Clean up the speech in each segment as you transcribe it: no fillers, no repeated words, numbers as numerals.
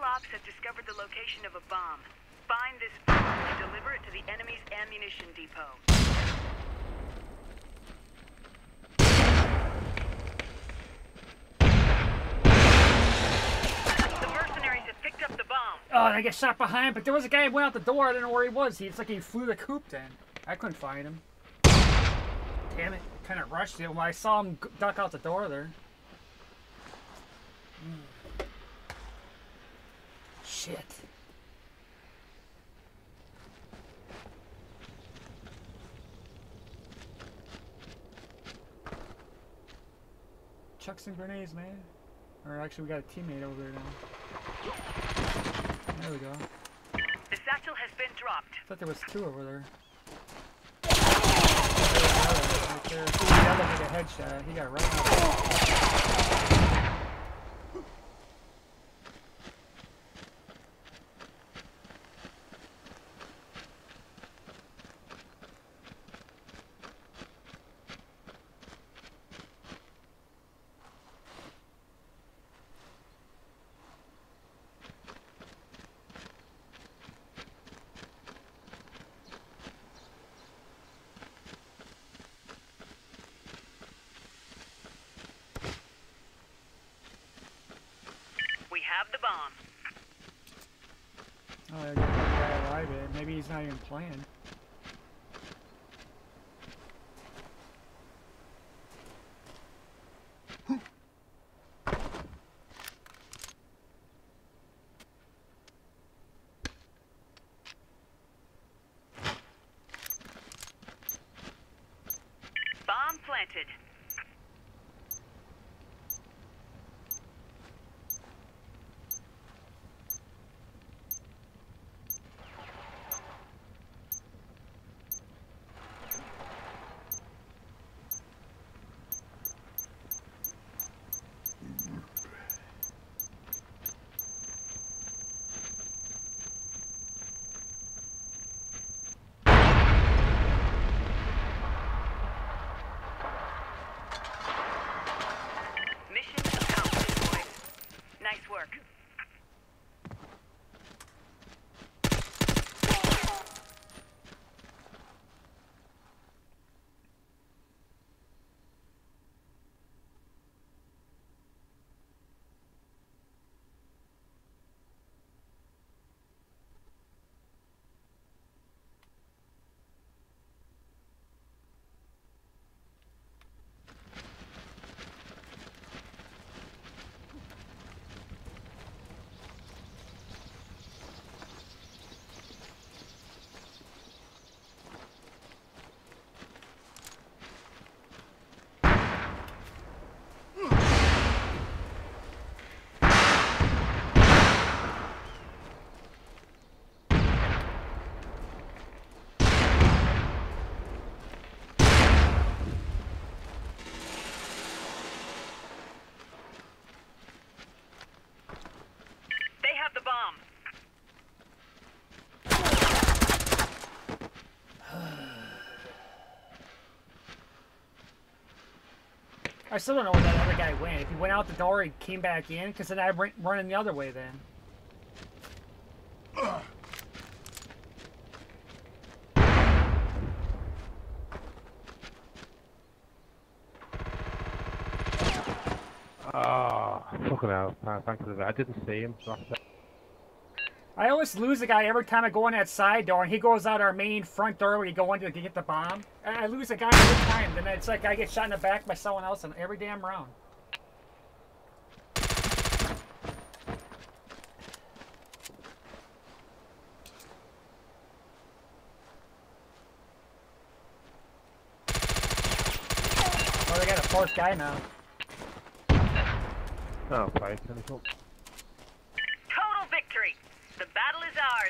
ops have discovered the location of a bomb. Find this bomb and deliver it to the enemy's ammunition depot. The mercenaries have picked up the bomb. Oh, and I get shot behind, but there was a guy who went out the door. I didn't know where he was. It's like he flew the coop then. I couldn't find him. Damn it. Kind of rushed it when I saw him duck out the door there. Shit. Chuck some grenades, man. Or actually, we got a teammate over there now. There we go. The satchel has been dropped. I thought there was two over there. Right there. He got like a headshot. He got right out. Have the bomb. Oh, I got that guy alive yet. Maybe he's not even playing. Bomb planted. I still don't know where that other guy went. If he went out the door, he came back in, because then I'm running the other way then. Fucking hell. Thanks for that. I didn't see him. I always lose the guy every time I go in that side door, and he goes out our main front door where you go in to get the bomb. And I lose the guy every time. Then it's like I get shot in the back by someone else in every damn round. Oh, they got a fourth guy now. Oh, fine. Total victory! The battle is ours!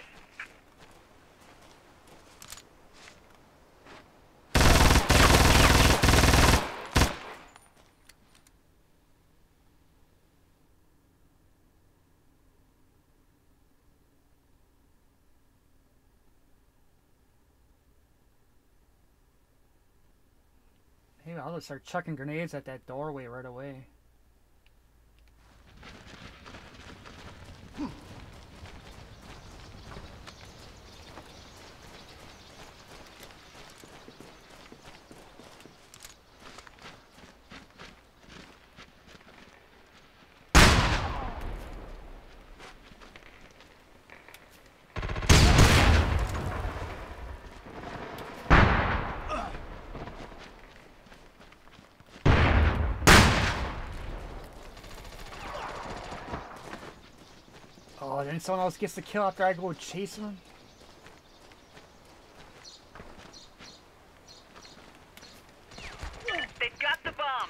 Hey, I'll just start chucking grenades at that doorway right away. Oh, then someone else gets the kill after I go chasing him? They've got the bomb.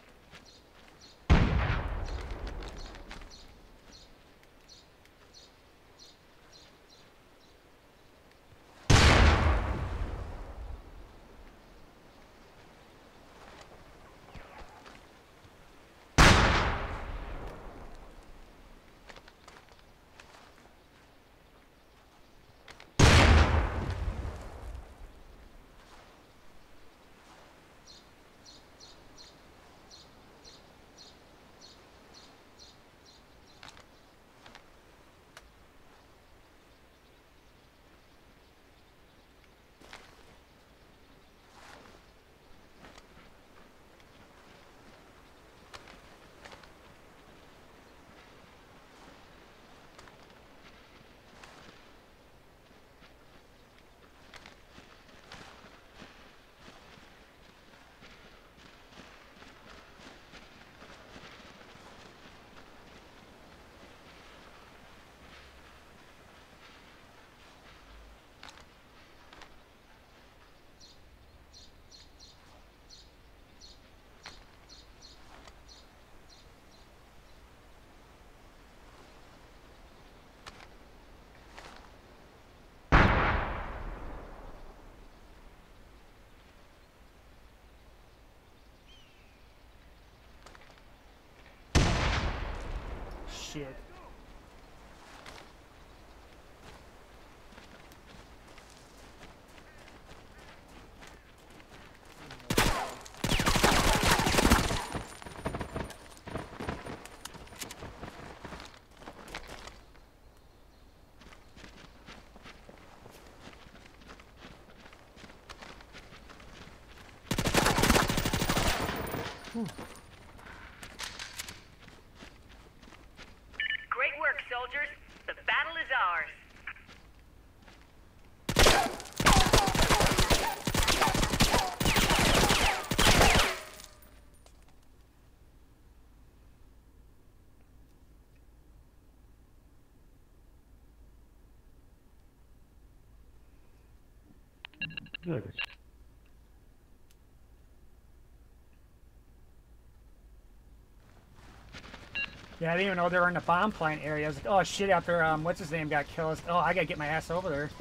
Shit. Great work, soldiers. The battle is ours. Good. Yeah, I didn't even know they were in the bomb plant area. I was like, oh shit, after what's his name got killed. Oh, I gotta get my ass over there.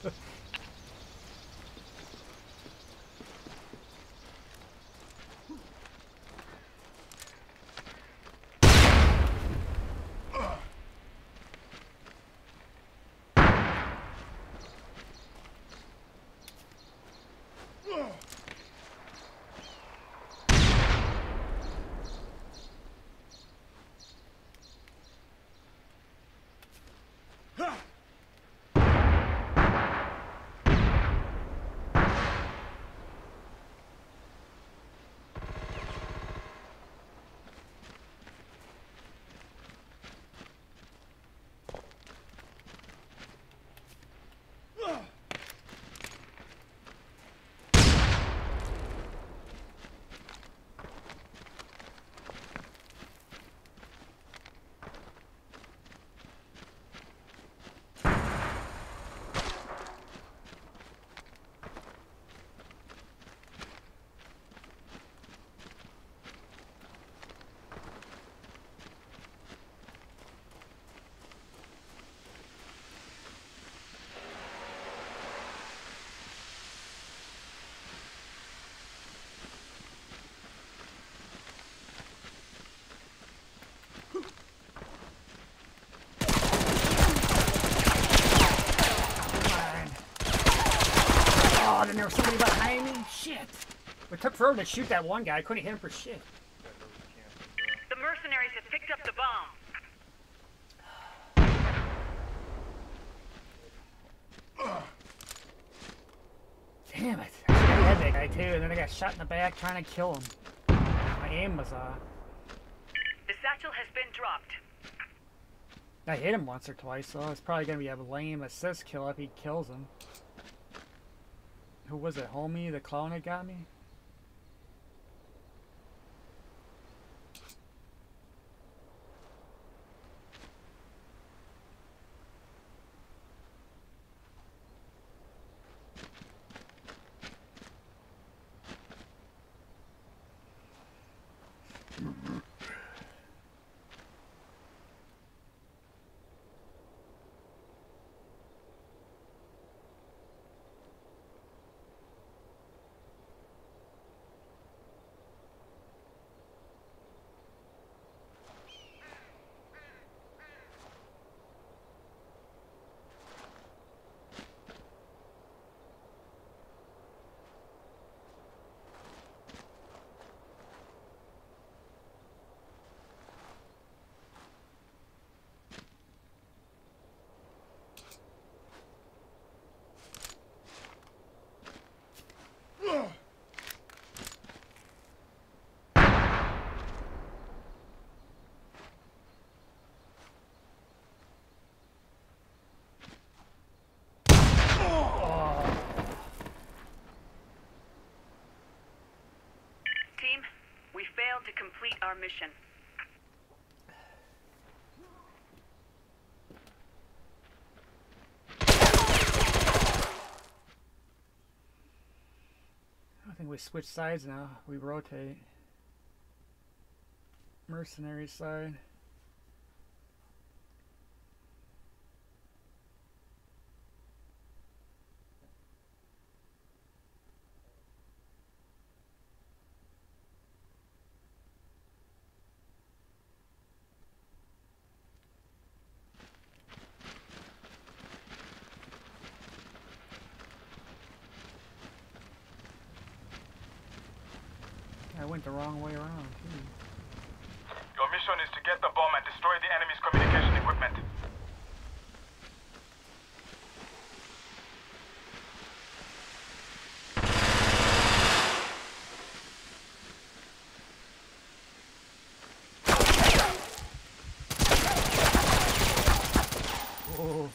Oh, then there was somebody behind me? Shit. It took forever to shoot that one guy. I couldn't hit him for shit. The mercenaries have picked up the bomb. Damn it. I had that guy too, and then I got shot in the back trying to kill him. My aim was off. The satchel has been dropped. I hit him once or twice, so it's probably going to be a lame assist kill if he kills him. Who was it? Homie, the clown that got me? Team, we failed to complete our mission. I think we switch sides now. We rotate. Mercenary side. I went the wrong way around, too. Your mission is to get the bomb and destroy the enemy's communication equipment. Whoa.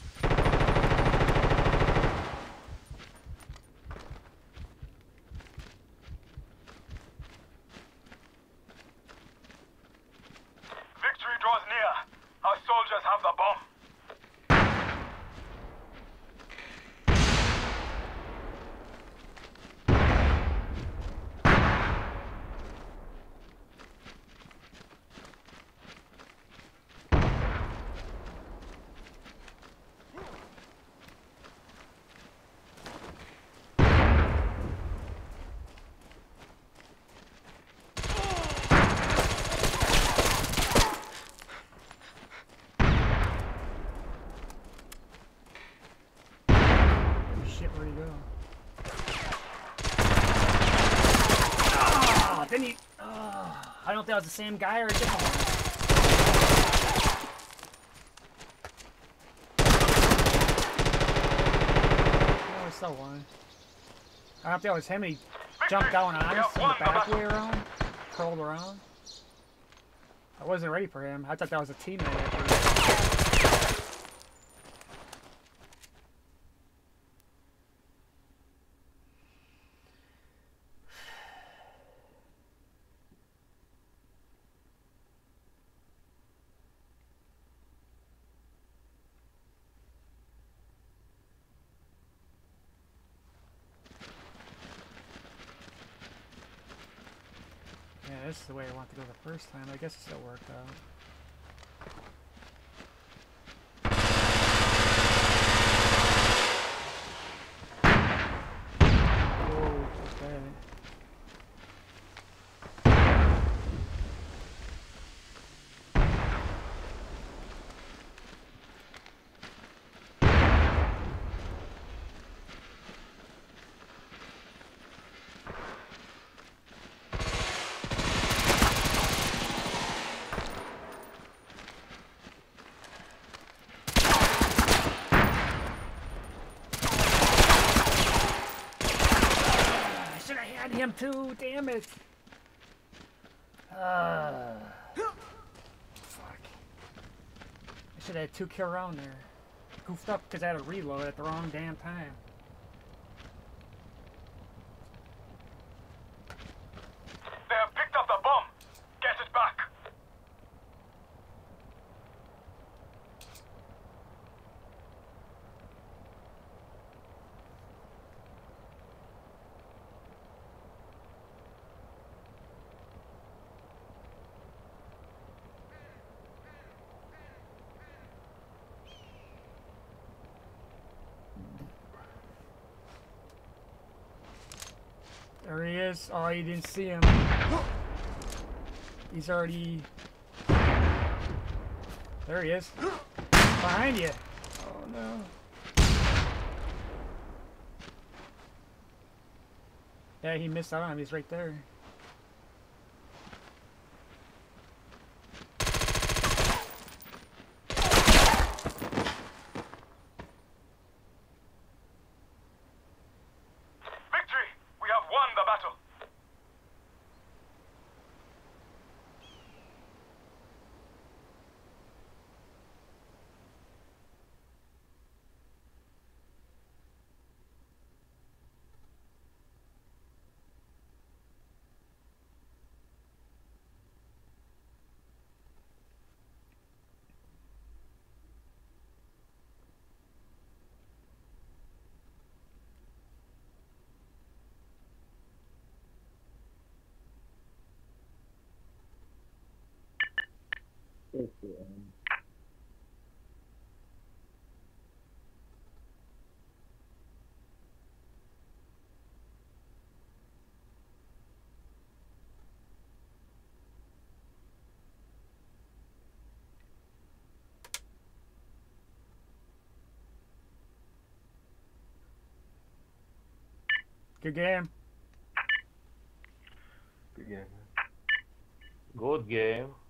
Victory draws near. Our soldiers have the bomb. Shit, where'd he go? Oh, didn't he? Oh, I don't know if that was the same guy or a different one. Oh, I saw one. I don't know if that was him and he jumped down on us in the back way around, curled around. I wasn't ready for him. I thought that was a teammate actually. Yeah, this is the way I wanted to go the first time. I guess it still worked out. Whoa, okay. Him too, damn it. Fuck. I should have had 2 kill round there. Goofed up because I had to reload at the wrong damn time. They have picked up the bomb. Get it back. is. Oh, you didn't see him. He's already... There he is. Behind you. Oh, no. Yeah, he missed out on him. He's right there. Victory! We have won the battle. Good game. Good game. Good game.